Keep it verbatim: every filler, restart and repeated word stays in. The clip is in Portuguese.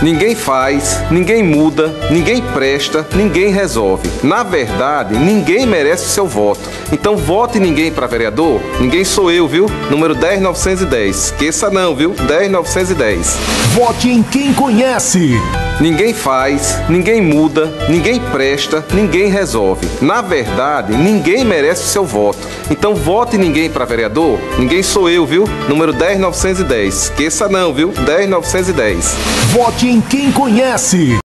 Ninguém faz, ninguém muda, ninguém presta, ninguém resolve. Na verdade, ninguém merece o seu voto. Então vote ninguém para vereador. Ninguém sou eu, viu? Número dez mil novecentos e dez. Esqueça não, viu? dez mil novecentos e dez. Vote em quem conhece. Ninguém faz, ninguém muda, ninguém presta, ninguém resolve. Na verdade, ninguém merece o seu voto. Então vote ninguém para vereador. Ninguém sou eu, viu? Número dez mil novecentos e dez. Esqueça não, viu? dez mil novecentos e dez. Vote em quem conhece.